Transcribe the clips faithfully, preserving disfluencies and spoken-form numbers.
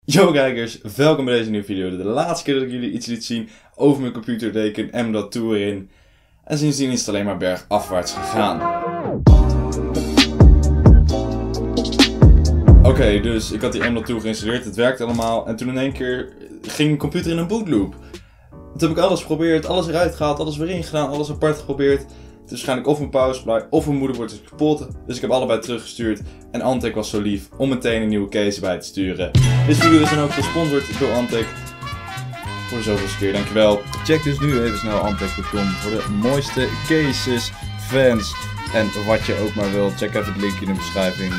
Yo kijkers, welkom bij deze nieuwe video. De laatste keer dat ik jullie iets liet zien over mijn computer deed ik een M dot twee erin. En sindsdien is het alleen maar bergafwaarts gegaan. Oké, okay, dus ik had die M dot twee geïnstalleerd, het werkte allemaal. En toen in één keer ging mijn computer in een bootloop. Toen heb ik alles geprobeerd, alles eruit gehaald, alles weer ingedaan, alles apart geprobeerd. Het is waarschijnlijk of mijn power supply of mijn moederbord is kapot. Dus ik heb allebei teruggestuurd. En Antec was zo lief om meteen een nieuwe case bij te sturen. Deze video is dan ook gesponsord door Antec. Voor de zoveelste keer, dankjewel. Check dus nu even snel antec punt com voor de mooiste cases, fans en wat je ook maar wilt. Check even het linkje in de beschrijving.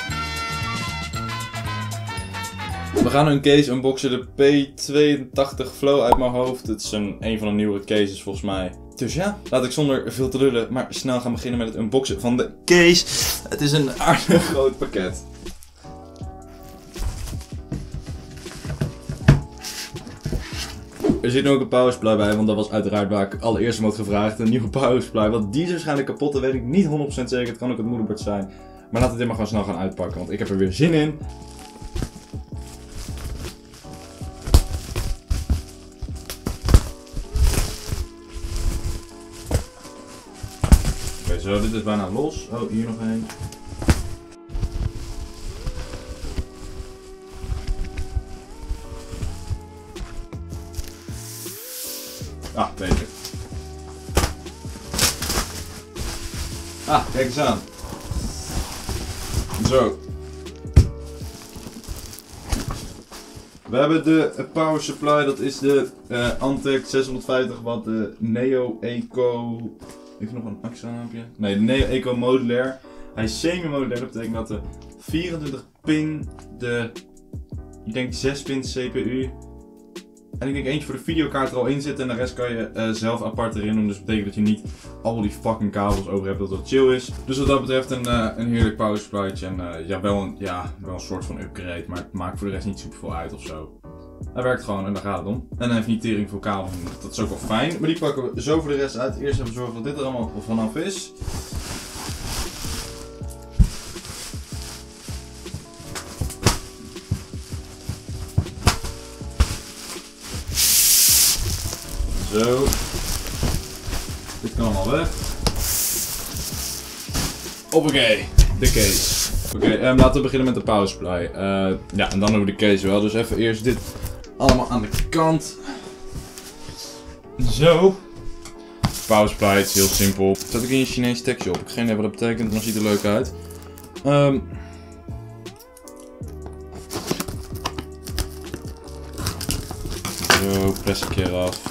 We gaan een case unboxen, de P tweeëntachtig Flow uit mijn hoofd. Het is een, een van de nieuwere cases volgens mij. Dus ja, laat ik zonder veel te lullen, maar snel gaan beginnen met het unboxen van de case. Het is een aardig groot pakket. Er zit nu ook een power supply bij, want dat was uiteraard waar ik allereerst om had gevraagd. Een nieuwe power supply, want die is waarschijnlijk kapot, dat weet ik niet honderd procent zeker. Het kan ook het moederbord zijn. Maar laten we dit maar gewoon snel gaan uitpakken, want ik heb er weer zin in. Oké, zo, dit is bijna los. Oh, hier nog één. Ah, beter. Ah, kijk eens aan. Zo. We hebben de power supply, dat is de uh, Antec zeshonderdvijftig watt, de Neo Eco. Heeft nog een extra naampje? Nee, de Neo Eco modulair. Hij is semi-modulair, dat betekent dat de vierentwintig pin, de, ik denk zes pin C P U. En ik denk eentje voor de videokaart er al in zit en de rest kan je uh, zelf apart erin doen. Dus dat betekent dat je niet al die fucking kabels over hebt, dat het chill is. Dus wat dat betreft een, uh, een heerlijk power supplytje. En uh, ja, wel een, ja, wel een soort van upgrade, maar het maakt voor de rest niet super veel uit ofzo. Hij werkt gewoon en daar gaat het om. En hij heeft niet tering voor kabels, dat is ook wel fijn. Maar die pakken we zo voor de rest uit. Eerst even zorgen dat dit er allemaal vanaf is. Zo. Dit kan allemaal weg. Hoppakee, de case. Oké, okay, um, laten we beginnen met de power supply. Uh, ja, en dan hebben we de case wel. Dus even eerst dit allemaal aan de kant. Zo. Power supply, het is heel simpel. Zet ik in je Chinese tekstje op. Ik heb geen idee wat dat betekent, maar het ziet er leuk uit. Um, zo, plastic eraf.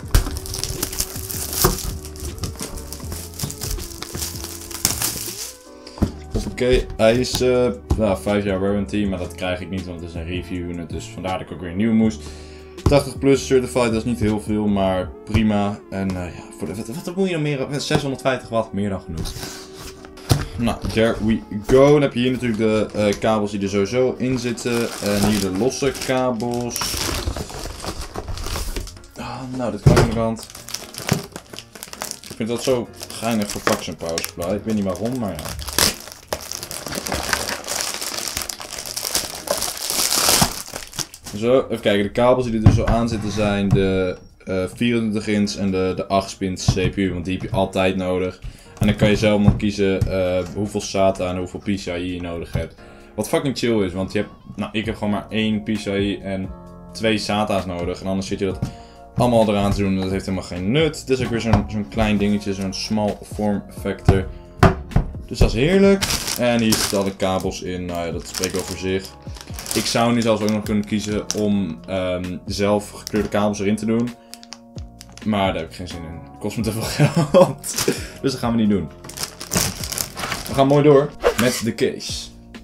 Oké, okay, hij is uh, nou, vijf jaar warranty, maar dat krijg ik niet, want het is een review unit, dus vandaar dat ik ook weer nieuw moest. tachtig plus certified, dat is niet heel veel, maar prima. En uh, ja, voor de, wat, wat moet je dan meer, zeshonderdvijftig watt, meer dan genoeg. Nou, there we go. Dan heb je hier natuurlijk de uh, kabels die er sowieso in zitten. En hier de losse kabels. Oh, nou, dit kan aan de kant. Ik vind dat zo geinig verpakt, zo'n power supply. Ik weet niet waarom, maar ja. Zo, even kijken, de kabels die er dus zo aan zitten zijn de uh, vierentwintig inch en de, de acht spins C P U, want die heb je altijd nodig. En dan kan je zelf nog kiezen uh, hoeveel SATA en hoeveel P C I je nodig hebt. Wat fucking chill is, want je hebt, nou, ik heb gewoon maar één P C I en twee SATA's nodig. En anders zit je dat allemaal eraan te doen en dat heeft helemaal geen nut. Dit is ook weer zo'n zo'n klein dingetje, zo'n small form factor. Dus dat is heerlijk. En hier zitten alle kabels in, nou ja, dat spreekt wel voor zich. Ik zou nu zelfs ook nog kunnen kiezen om um, zelf gekleurde kabels erin te doen. Maar daar heb ik geen zin in. Het kost me te veel geld. Dus dat gaan we niet doen. We gaan mooi door met de case.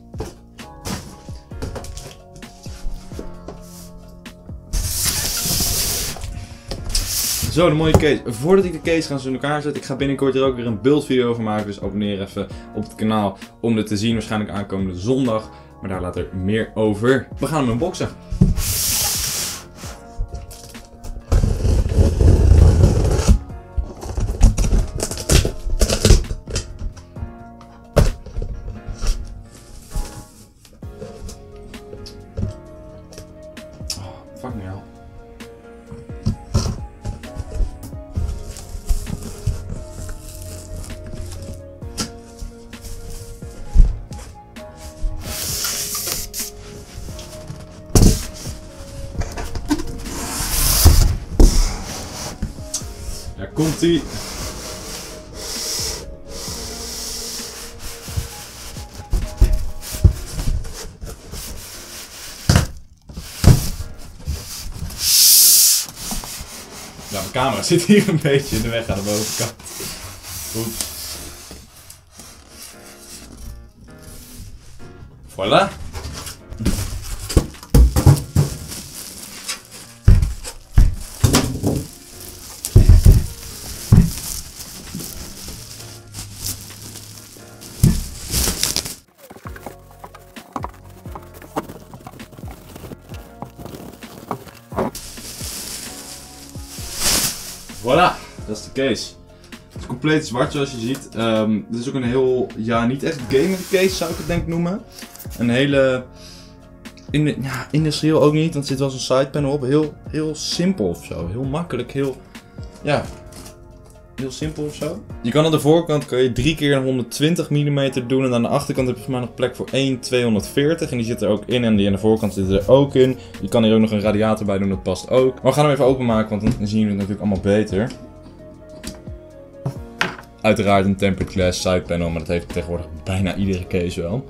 Zo, de mooie case. Voordat ik de case ga in elkaar zet, ik ga binnenkort er ook weer een beeldvideo over maken. Dus abonneer even op het kanaal om dit te zien. Waarschijnlijk aankomende zondag. Maar daar later meer over. We gaan hem unboxen. fuck me al. Daar komt ie. Ja, mijn camera zit hier een beetje in de weg aan de bovenkant. Oeps. Voilà. Voilà, dat is de case. Het is compleet zwart zoals je ziet. Um, dit is ook een heel, ja, niet echt gaming case zou ik het denk ik noemen. Een hele, in de, ja, industrieel ook niet, want er zit wel zo'n sidepanel op. Heel, heel simpel of zo, heel makkelijk, heel, ja, heel simpel of zo. Je kan aan de voorkant kan je drie keer een honderdtwintig millimeter doen en aan de achterkant heb je voor mij nog plek voor één tweehonderdveertig en die zit er ook in en die aan de voorkant zit er ook in. Je kan hier ook nog een radiator bij doen, dat past ook. Maar we gaan hem even openmaken, want dan zien jullie het natuurlijk allemaal beter. Uiteraard een tempered glass sidepanel, maar dat heeft tegenwoordig bijna iedere case wel.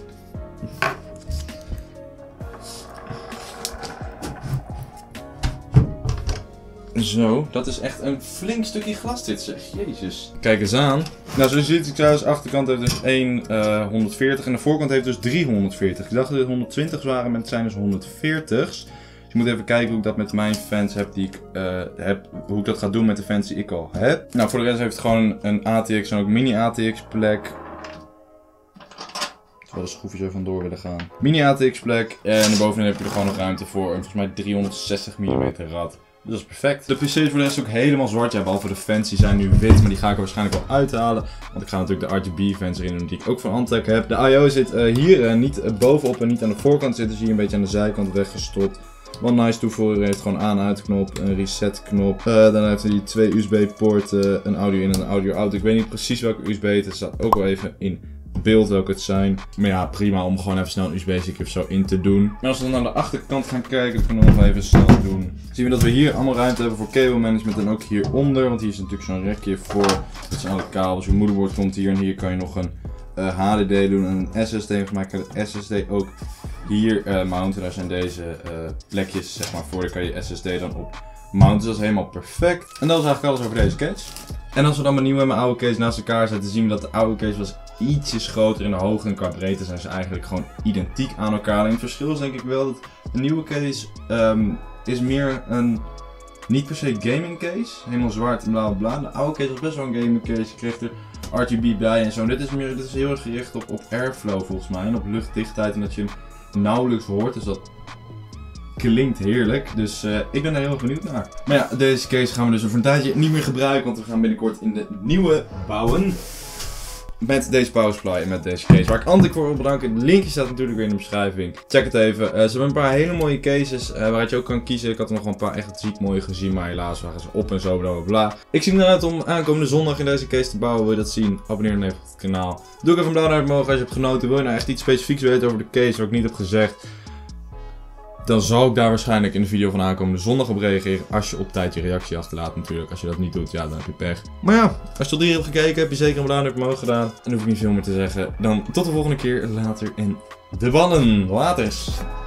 Zo, dat is echt een flink stukje glas dit zeg, jezus. Kijk eens aan. Nou, zoals je ziet, ik de achterkant heeft dus één uh, honderdveertig en de voorkant heeft dus drie honderdveertig. Ik dacht dat het honderdtwintig's waren, maar het zijn dus honderdveertig's. Dus je moet even kijken hoe ik dat met mijn fans heb, die ik, uh, heb, hoe ik dat ga doen met de fans die ik al heb. Nou, voor de rest heeft het gewoon een A T X en ook mini A T X plek. Wel de schroefjes er vandoor willen gaan. Mini A T X plek en bovenin heb je er gewoon nog ruimte voor een volgens mij driehonderdzestig millimeter rad. Dus dat is perfect. De P C's voor de rest ook helemaal zwart. Ja, behalve de fans die zijn nu wit, maar die ga ik er waarschijnlijk wel uithalen. Want ik ga natuurlijk de R G B fans erin doen die ik ook van Antec heb. De I O zit uh, hier uh, niet uh, bovenop en niet aan de voorkant zitten. Zie je een beetje aan de zijkant weggestopt. Wat nice toevoegen, heeft gewoon aan-uit knop, een reset knop. Uh, dan heeft hij die twee U S B poorten, een audio in en een audio out. Ik weet niet precies welke U S B het is, er staat ook wel even in beeld welke het zijn. Maar ja, prima om gewoon even snel een U S B-stick of zo in te doen. Maar als we dan naar de achterkant gaan kijken, dan kunnen we nog even snel doen. Zien we dat we hier allemaal ruimte hebben voor cable management en ook hieronder. Want hier is natuurlijk zo'n rekje voor. Dat zijn alle kabels. Je moederbord komt hier en hier kan je nog een uh, H D D doen en een S S D. Volgens mij kan de S S D ook hier uh, mounten. Daar zijn deze uh, plekjes zeg maar voor. Daar kan je S S D dan op mounten. Dus dat is helemaal perfect. En dat is eigenlijk alles over deze case. En als we dan mijn nieuwe en mijn oude case naast elkaar zetten, zien we dat de oude case was ietsjes groter in de hoogte en qua breedte zijn ze eigenlijk gewoon identiek aan elkaar. En het verschil is denk ik wel dat de nieuwe case um, is meer een, niet per se gaming case, helemaal zwart en bla bla bla. De oude case was best wel een gaming case, je kreeg er R G B bij en zo. En dit is, meer, dit is heel erg gericht op, op airflow volgens mij en op luchtdichtheid en dat je hem nauwelijks hoort, dus dat klinkt heerlijk, dus uh, ik ben er heel erg benieuwd naar. Maar ja, deze case gaan we dus over een tijdje niet meer gebruiken, want we gaan binnenkort in de nieuwe bouwen. Met deze power supply en met deze case. Waar ik Antec voor wil bedanken. De linkje staat natuurlijk weer in de beschrijving. Check het even. Uh, ze hebben een paar hele mooie cases uh, waaruit je ook kan kiezen. Ik had er nog wel een paar echt ziek mooie gezien, maar helaas waren ze op en zo, bla bla bla. Ik zie eruit om aankomende zondag in deze case te bouwen. Wil je dat zien? Abonneer dan even op het kanaal. Doe ook even een blauw duimpje omhoog als je hebt genoten. Wil je nou echt iets specifieks weten over de case wat ik niet heb gezegd? Dan zal ik daar waarschijnlijk in de video van aankomende zondag op reageren. Als je op tijd je reactie achterlaat natuurlijk. Als je dat niet doet, ja, dan heb je pech. Maar ja, als je tot hier hebt gekeken, heb je zeker een blauw duimpje omhoog gedaan. En dan hoef ik niet veel meer te zeggen. Dan tot de volgende keer later in de ballen. Laters.